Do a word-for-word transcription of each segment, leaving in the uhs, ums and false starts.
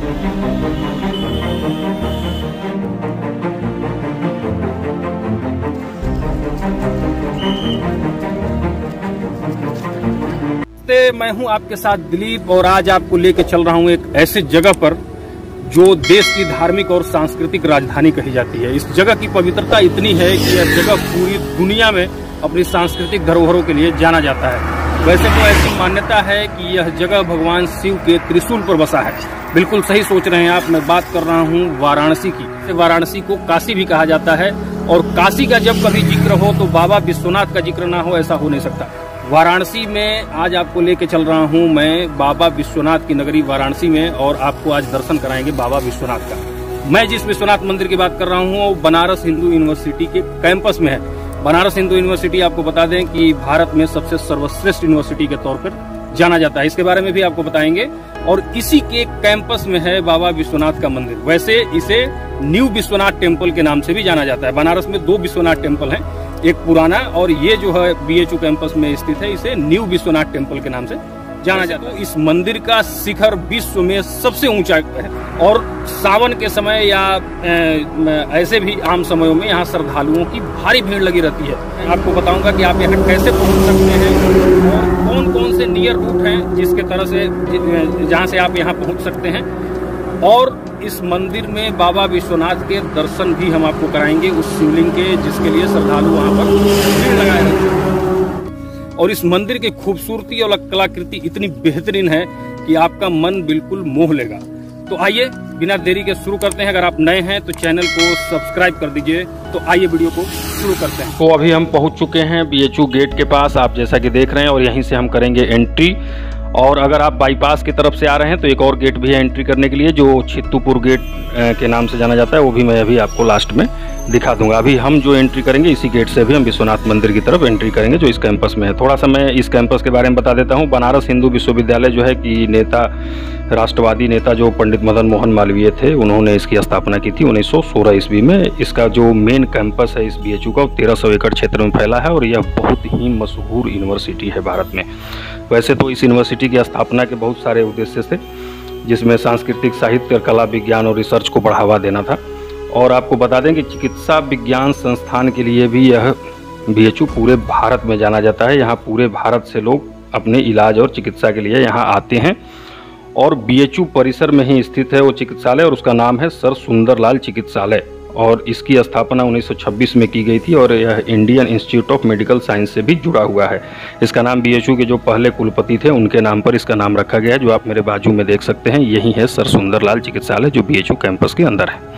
मैं हूं आपके साथ दिलीप और आज आपको लेके चल रहा हूं एक ऐसी जगह पर जो देश की धार्मिक और सांस्कृतिक राजधानी कही जाती है। इस जगह की पवित्रता इतनी है कि यह जगह पूरी दुनिया में अपनी सांस्कृतिक धरोहरों के लिए जाना जाता है। वैसे तो ऐसी मान्यता है कि यह जगह भगवान शिव के त्रिशूल पर बसा है। बिल्कुल सही सोच रहे हैं आप, मैं बात कर रहा हूँ वाराणसी की। वाराणसी को काशी भी कहा जाता है और काशी का जब कभी जिक्र हो तो बाबा विश्वनाथ का जिक्र ना हो, ऐसा हो नहीं सकता। वाराणसी में आज आपको लेके चल रहा हूं मैं बाबा विश्वनाथ की नगरी वाराणसी में, और आपको आज दर्शन कराएंगे बाबा विश्वनाथ का। मैं जिस विश्वनाथ मंदिर की बात कर रहा हूं वो बनारस हिंदू यूनिवर्सिटी के कैंपस में है। बनारस हिंदू यूनिवर्सिटी आपको बता दें कि भारत में सबसे सर्वश्रेष्ठ यूनिवर्सिटी के तौर पर जाना जाता है, इसके बारे में भी आपको बताएंगे। और इसी के कैंपस में है बाबा विश्वनाथ का मंदिर। वैसे इसे न्यू विश्वनाथ टेम्पल के नाम से भी जाना जाता है। बनारस में दो विश्वनाथ टेम्पल हैं, एक पुराना और ये जो है बीएचयू कैंपस में स्थित है, इसे न्यू विश्वनाथ टेम्पल के नाम से जाना जाता है। इस मंदिर का शिखर विश्व में सबसे ऊंचा है और सावन के समय या ऐसे भी आम समयों में यहाँ श्रद्धालुओं की भारी भीड़ लगी रहती है। आपको बताऊंगा कि आप यहाँ कैसे पहुँच सकते हैं और कौन कौन से नियर रूट हैं जिसके तरह से जहाँ से आप यहाँ पहुँच सकते हैं। और इस मंदिर में बाबा विश्वनाथ के दर्शन भी हम आपको कराएंगे, उस शिवलिंग के जिसके लिए श्रद्धालु वहाँ पर भीड़ लगाए रहते हैं। और इस मंदिर की खूबसूरती और कलाकृति इतनी बेहतरीन है कि आपका मन बिल्कुल मोह लेगा। तो आइए बिना देरी के शुरू करते हैं। अगर आप नए हैं तो चैनल को सब्सक्राइब कर दीजिए। तो आइए वीडियो को शुरू करते हैं। तो अभी हम पहुंच चुके हैं बीएचयू गेट के पास, आप जैसा कि देख रहे हैं, और यहीं से हम करेंगे एंट्री। और अगर आप बाईपास की तरफ से आ रहे हैं तो एक और गेट भी है एंट्री करने के लिए, जो छित्तूपुर गेट के नाम से जाना जाता है। वो भी मैं अभी आपको लास्ट में दिखा दूंगा। अभी हम जो एंट्री करेंगे इसी गेट से भी हम विश्वनाथ मंदिर की तरफ एंट्री करेंगे जो इस कैंपस में है। थोड़ा सा मैं इस कैंपस के बारे में बता देता हूँ। बनारस हिंदू विश्वविद्यालय जो है कि नेता राष्ट्रवादी नेता जो पंडित मदन मोहन मालवीय थे, उन्होंने इसकी स्थापना की थी उन्नीस सौ सोलह ईस्वी में। इसका जो मेन कैंपस है इस बीएचयू का तेरह सौ एकड़ क्षेत्र में फैला है और यह बहुत ही मशहूर यूनिवर्सिटी है भारत में। वैसे तो इस यूनिवर्सिटी की स्थापना के बहुत सारे उद्देश्य थे, जिसमें सांस्कृतिक, साहित्य, कला, विज्ञान और रिसर्च को बढ़ावा देना था। और आपको बता दें कि चिकित्सा विज्ञान संस्थान के लिए भी यह बीएचयू पूरे भारत में जाना जाता है। यहाँ पूरे भारत से लोग अपने इलाज और चिकित्सा के लिए यहाँ आते हैं। और बीएचयू परिसर में ही स्थित है वो चिकित्सालय और उसका नाम है सर सुंदरलाल चिकित्सालय। और इसकी स्थापना उन्नीस सौ छब्बीस में की गई थी और यह Indian institute of medical science से भी जुड़ा हुआ है। इसका नाम बीएचयू के जो पहले कुलपति थे उनके नाम पर इसका नाम रखा गया है, जो आप मेरे बाजू में देख सकते हैं। यही है सर सुंदरलाल चिकित्सालय जो बीएचयू कैंपस के अंदर है।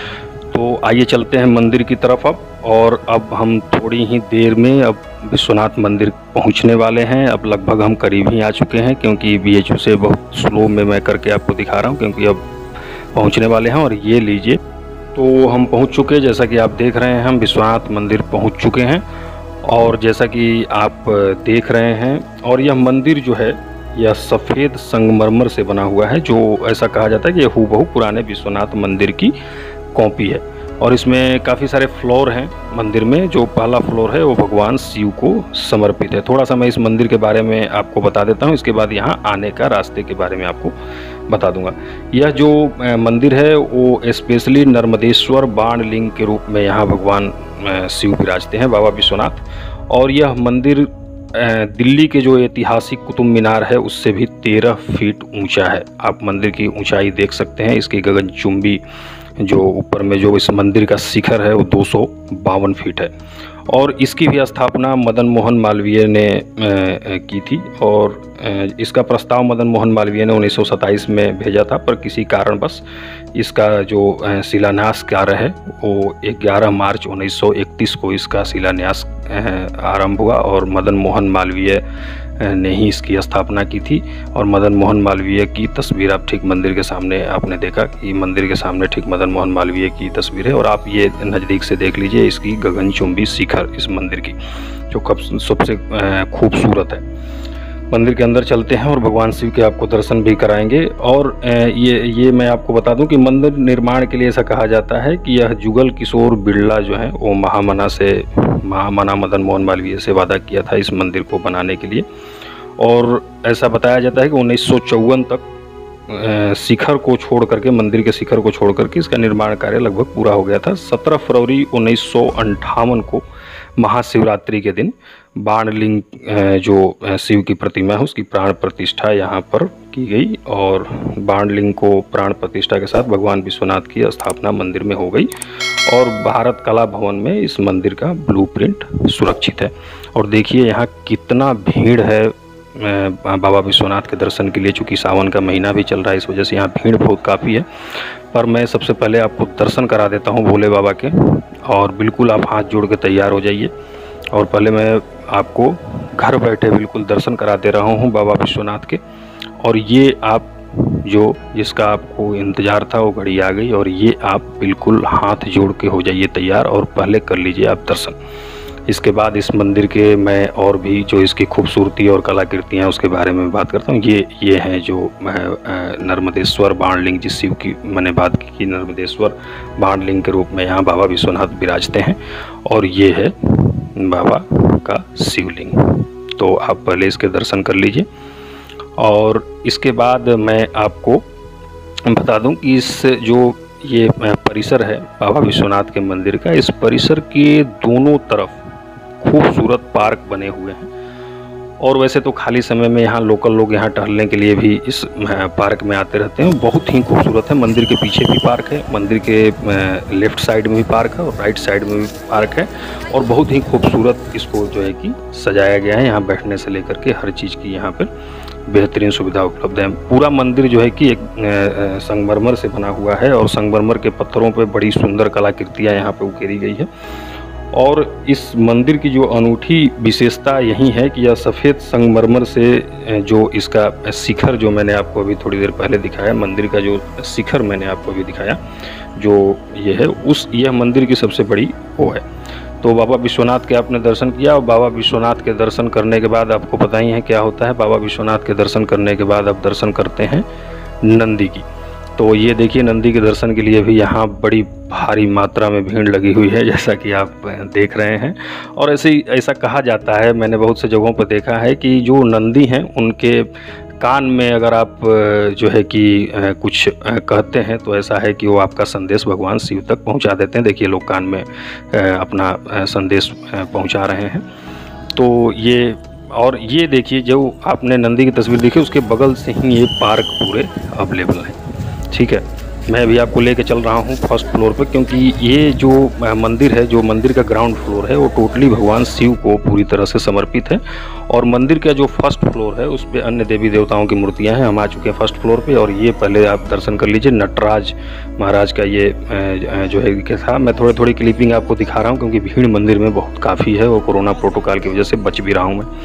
तो आइए चलते हैं मंदिर की तरफ अब। और अब हम थोड़ी ही देर में अब विश्वनाथ मंदिर पहुंचने वाले हैं। अब लगभग हम करीब ही आ चुके हैं, क्योंकि बीएचयू से बहुत स्लो में मैं करके आपको दिखा रहा हूं, क्योंकि अब पहुंचने वाले हैं। और ये लीजिए, तो हम पहुंच चुके, जैसा कि आप देख रहे हैं हम विश्वनाथ मंदिर पहुंच चुके हैं। और जैसा कि आप देख रहे हैं, और यह मंदिर जो है यह सफ़ेद संगमरमर से बना हुआ है, जो ऐसा कहा जाता है कि यह हूबहू पुराने विश्वनाथ मंदिर की कॉपी है। और इसमें काफ़ी सारे फ्लोर हैं मंदिर में। जो पहला फ्लोर है वो भगवान शिव को समर्पित है। थोड़ा सा मैं इस मंदिर के बारे में आपको बता देता हूँ, इसके बाद यहाँ आने का रास्ते के बारे में आपको बता दूंगा। यह जो मंदिर है वो स्पेशली नर्मदेश्वर बाणलिंग के रूप में यहाँ भगवान शिव विराजते हैं, बाबा विश्वनाथ। और यह मंदिर दिल्ली के जो ऐतिहासिक कुतुब मीनार है उससे भी तेरह फीट ऊंचा है। आप मंदिर की ऊंचाई देख सकते हैं। इसकी गगनचुंबी जो ऊपर में जो इस मंदिर का शिखर है वो दो सौ बावन फीट है। और इसकी भी स्थापना मदन मोहन मालवीय ने की थी। और इसका प्रस्ताव मदन मोहन मालवीय ने उन्नीस सौ सत्ताईस में भेजा था, पर किसी कारणवश इसका जो शिलान्यास कार्य है वो ग्यारह मार्च उन्नीस सौ इकतीस को इसका शिलान्यास आरंभ हुआ। और मदन मोहन मालवीय ने ही इसकी स्थापना की थी। और मदन मोहन मालवीय की तस्वीर आप ठीक मंदिर के सामने आपने देखा कि मंदिर के सामने ठीक मदन मोहन मालवीय की तस्वीर है। और आप ये नज़दीक से देख लीजिए इसकी गगनचुंबी शिखर इस मंदिर की, जो सबसे खूबसूरत है। मंदिर के अंदर चलते हैं और भगवान शिव के आपको दर्शन भी कराएंगे। और ये ये मैं आपको बता दूं कि मंदिर निर्माण के लिए ऐसा कहा जाता है कि यह जुगल किशोर बिरला जो है वो महामना से महामना मदन मोहन मालवीय से वादा किया था इस मंदिर को बनाने के लिए। और ऐसा बताया जाता है कि उन्नीस सौ चौवन तक शिखर को छोड़ करके, मंदिर के शिखर को छोड़ करके इसका निर्माण कार्य लगभग पूरा हो गया था। सत्रह फरवरी उन्नीस सौ अंठावन को महाशिवरात्रि के दिन बाणलिंग जो शिव की प्रतिमा है उसकी प्राण प्रतिष्ठा यहाँ पर की गई और बाणलिंग को प्राण प्रतिष्ठा के साथ भगवान विश्वनाथ की स्थापना मंदिर में हो गई और भारत कला भवन में इस मंदिर का ब्लूप्रिंट सुरक्षित है। और देखिए यहाँ कितना भीड़ है बाबा विश्वनाथ के दर्शन के लिए। चूँकि सावन का महीना भी चल रहा है, इस वजह से यहाँ भीड़ बहुत काफ़ी है। पर मैं सबसे पहले आपको दर्शन करा देता हूँ भोले बाबा के, और बिल्कुल आप हाथ जोड़ के तैयार हो जाइए। और पहले मैं आपको घर बैठे बिल्कुल दर्शन करा दे रहा हूँ बाबा विश्वनाथ के। और ये आप जो जिसका आपको इंतज़ार था वो घड़ी आ गई, और ये आप बिल्कुल हाथ जोड़ के हो जाइए तैयार और पहले कर लीजिए आप दर्शन। इसके बाद इस मंदिर के मैं और भी जो इसकी खूबसूरती और कलाकृतियाँ हैं उसके बारे में बात करता हूँ। ये ये हैं जो नर्मदेश्वर बाणलिंग, जिस शिव की मैंने बात की कि नर्मदेश्वर बाणलिंग के रूप में यहाँ बाबा विश्वनाथ विराजते हैं, और ये है बाबा का शिवलिंग। तो आप पहले इसके दर्शन कर लीजिए। और इसके बाद मैं आपको बता दूं कि इस जो ये परिसर है बाबा विश्वनाथ के मंदिर का, इस परिसर के दोनों तरफ खूबसूरत पार्क बने हुए हैं। और वैसे तो खाली समय में यहाँ लोकल लोग यहाँ टहलने के लिए भी इस पार्क में आते रहते हैं। बहुत ही खूबसूरत है। मंदिर के पीछे भी पार्क है, मंदिर के लेफ़्ट साइड में भी पार्क है और राइट साइड में भी पार्क है, और बहुत ही खूबसूरत इसको जो है कि सजाया गया है। यहाँ बैठने से लेकर के हर चीज़ की यहाँ पर बेहतरीन सुविधा उपलब्ध है। पूरा मंदिर जो है कि एक संगमरमर से बना हुआ है, और संगमरमर के पत्थरों पे बड़ी सुंदर कलाकृतियाँ यहाँ पे उकेरी गई है। और इस मंदिर की जो अनूठी विशेषता यही है कि यह सफ़ेद संगमरमर से जो इसका शिखर जो मैंने आपको अभी थोड़ी देर पहले दिखाया, मंदिर का जो शिखर मैंने आपको अभी दिखाया जो ये है, उस यह मंदिर की सबसे बड़ी वो है। तो बाबा विश्वनाथ के आपने दर्शन किया, और बाबा विश्वनाथ के दर्शन करने के बाद आपको पता ही है क्या होता है। बाबा विश्वनाथ के दर्शन करने के बाद आप दर्शन करते हैं नंदी की। तो ये देखिए नंदी के दर्शन के लिए भी यहाँ बड़ी भारी मात्रा में भीड़ लगी हुई है, जैसा कि आप देख रहे हैं। और ऐसे ही ऐसा कहा जाता है, मैंने बहुत से जगहों पर देखा है कि जो नंदी हैं उनके कान में अगर आप जो है कि कुछ कहते हैं तो ऐसा है कि वो आपका संदेश भगवान शिव तक पहुंचा देते हैं। देखिए लोग कान में अपना संदेश पहुंचा रहे हैं। तो ये और ये देखिए जो आपने नंदी की तस्वीर देखी उसके बगल से ही ये पार्क पूरे अवेलेबल है। ठीक है, मैं अभी आपको लेके चल रहा हूँ फर्स्ट फ्लोर पे, क्योंकि ये जो मंदिर है, जो मंदिर का ग्राउंड फ्लोर है वो टोटली भगवान शिव को पूरी तरह से समर्पित है। और मंदिर का जो फर्स्ट फ्लोर है उस पे अन्य देवी देवताओं की मूर्तियां हैं। हम आ चुके हैं फर्स्ट फ्लोर पे, और ये पहले आप दर्शन कर लीजिए नटराज महाराज का ये जो है कि था। मैं थोड़ी थोड़ी क्लिपिंग आपको दिखा रहा हूँ क्योंकि भीड़ मंदिर में बहुत काफ़ी है, वो कोरोना प्रोटोकॉल की वजह से बच भी रहा हूँ मैं।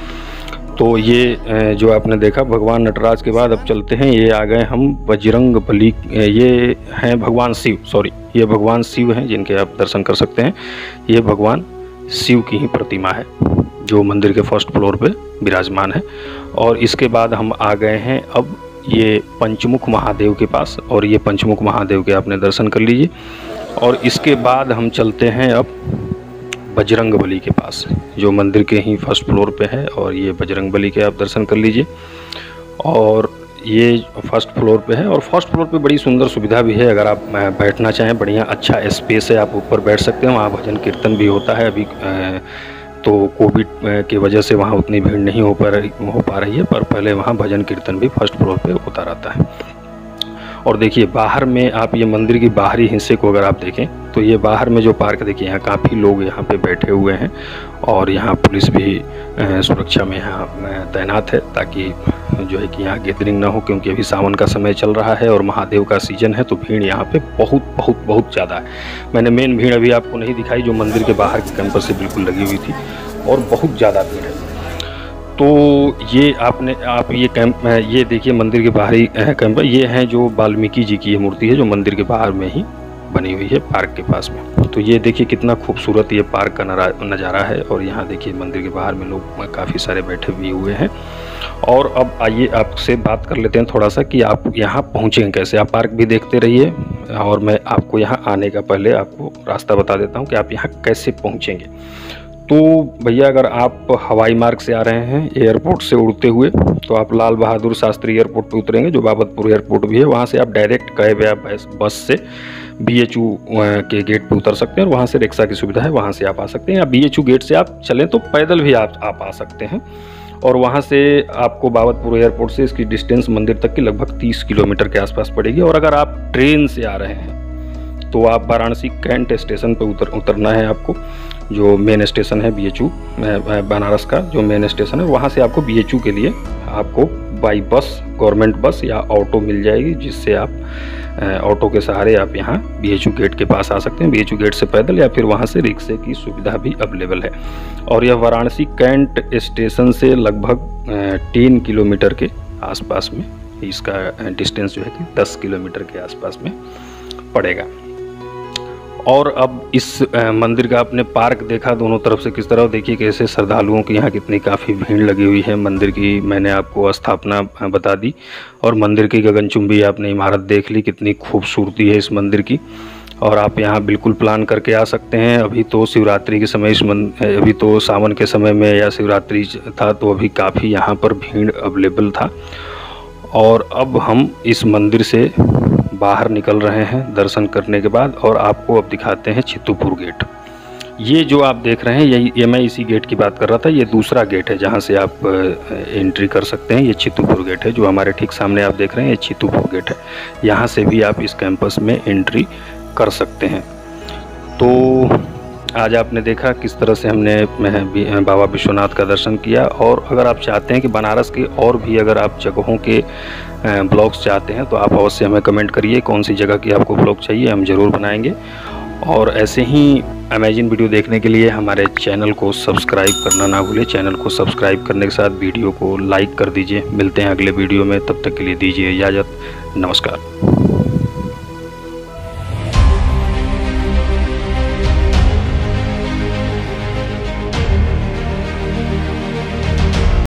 तो ये जो आपने देखा भगवान नटराज के बाद अब चलते हैं, ये आ गए हम बजरंग बली। ये हैं भगवान शिव, सॉरी ये भगवान शिव हैं जिनके आप दर्शन कर सकते हैं। ये भगवान शिव की ही प्रतिमा है जो मंदिर के फर्स्ट फ्लोर पे विराजमान है। और इसके बाद हम आ गए हैं अब ये पंचमुख महादेव के पास, और ये पंचमुख महादेव के आपने दर्शन कर लीजिए। और इसके बाद हम चलते हैं अब बजरंग बली के पास जो मंदिर के ही फर्स्ट फ्लोर पे है, और ये बजरंग बली के आप दर्शन कर लीजिए। और ये फर्स्ट फ्लोर पे है, और फर्स्ट फ्लोर पे बड़ी सुंदर सुविधा भी है। अगर आप बैठना चाहें, बढ़िया अच्छा स्पेस है, आप ऊपर बैठ सकते हैं। वहाँ भजन कीर्तन भी होता है। अभी तो कोविड की वजह से वहाँ उतनी भीड़ नहीं हो पा रही हो पा रही है, पर पहले वहाँ भजन कीर्तन भी फर्स्ट फ्लोर पे होता रहता है। और देखिए बाहर में आप ये मंदिर की बाहरी हिस्से को अगर आप देखें तो ये बाहर में जो पार्क देखिए, यहाँ काफ़ी लोग यहाँ पे बैठे हुए हैं, और यहाँ पुलिस भी सुरक्षा में यहाँ तैनात है ताकि जो है कि यहाँ गैदरिंग ना हो, क्योंकि अभी सावन का समय चल रहा है और महादेव का सीजन है, तो भीड़ यहाँ पे बहुत बहुत बहुत ज़्यादा है। मैंने मेन भीड़ अभी आपको नहीं दिखाई जो मंदिर के बाहर के कैंपस से बिल्कुल लगी हुई थी, और बहुत ज़्यादा भीड़ है। तो ये आपने आप ये कैंप ये देखिए मंदिर के बाहरी कैंप, ये हैं जो वाल्मीकि जी की ये मूर्ति है जो मंदिर के बाहर में ही बनी हुई है पार्क के पास में। तो ये देखिए कितना खूबसूरत ये पार्क का नज़ारा है। और यहाँ देखिए मंदिर के बाहर में लोग काफ़ी सारे बैठे भी हुए हैं। और अब आइए आपसे बात कर लेते हैं थोड़ा सा कि आप यहाँ पहुँचेंगे कैसे। आप पार्क भी देखते रहिए, और मैं आपको यहाँ आने का पहले आपको रास्ता बता देता हूँ कि आप यहाँ कैसे पहुँचेंगे। तो भैया अगर आप हवाई मार्ग से आ रहे हैं एयरपोर्ट से उड़ते हुए, तो आप लाल बहादुर शास्त्री एयरपोर्ट पे उतरेंगे, जो बाबतपुर एयरपोर्ट भी है। वहाँ से आप डायरेक्ट गए आप बस से बी एच यू के गेट पे उतर सकते हैं, और वहाँ से रिक्शा की सुविधा है, वहाँ से आप आ सकते हैं। या बी एच यू गेट से आप चलें तो पैदल भी आप आप आ सकते हैं। और वहाँ से आपको बाबतपुर एयरपोर्ट से इसकी डिस्टेंस मंदिर तक की लगभग तीस किलोमीटर के आसपास पड़ेगी। और अगर आप ट्रेन से आ रहे हैं तो आप वाराणसी कैंट स्टेशन पे उतर उतरना है आपको, जो मेन स्टेशन है बी एच यू बनारस का जो मेन स्टेशन है। वहाँ से आपको बी एच यू के लिए आपको बाई बस, गवर्नमेंट बस या ऑटो मिल जाएगी, जिससे आप ऑटो के सहारे आप यहाँ बी एच यू गेट के पास आ सकते हैं। बी एच यू गेट से पैदल या फिर वहाँ से रिक्शे की सुविधा भी अवेलेबल है। और यह वाराणसी कैंट स्टेशन से लगभग तीन किलोमीटर के आसपास में इसका डिस्टेंस जो है कि दस किलोमीटर के आसपास में पड़ेगा। और अब इस मंदिर का आपने पार्क देखा दोनों तरफ से किस तरह, देखिए कैसे श्रद्धालुओं की यहाँ कितनी काफ़ी भीड़ लगी हुई है। मंदिर की मैंने आपको स्थापना बता दी, और मंदिर की गगनचुंबी आपने इमारत देख ली, कितनी खूबसूरती है इस मंदिर की। और आप यहाँ बिल्कुल प्लान करके आ सकते हैं। अभी तो शिवरात्रि के समय इस मंदिर अभी तो सावन के समय में या शिवरात्रि था, तो अभी काफ़ी यहाँ पर भीड़ अवेलेबल था। और अब हम इस मंदिर से बाहर निकल रहे हैं दर्शन करने के बाद, और आपको अब दिखाते हैं चित्तूपुर गेट। ये जो आप देख रहे हैं यही ये मैं इसी गेट की बात कर रहा था। ये दूसरा गेट है जहाँ से आप एंट्री कर सकते हैं। ये चित्तूपुर गेट है जो हमारे ठीक सामने आप देख रहे हैं, ये चित्तूपुर गेट है। यहाँ से भी आप इस कैंपस में एंट्री कर सकते हैं। तो आज आपने देखा किस तरह से हमने बाबा विश्वनाथ का दर्शन किया। और अगर आप चाहते हैं कि बनारस के और भी अगर आप जगहों के ब्लॉग्स चाहते हैं, तो आप अवश्य हमें कमेंट करिए कौन सी जगह की आपको ब्लॉग चाहिए, हम ज़रूर बनाएंगे। और ऐसे ही अमेजिंग वीडियो देखने के लिए हमारे चैनल को सब्सक्राइब करना ना भूलें। चैनल को सब्सक्राइब करने के साथ वीडियो को लाइक कर दीजिए। मिलते हैं अगले वीडियो में, तब तक के लिए दीजिए इजाज़त। नमस्कार।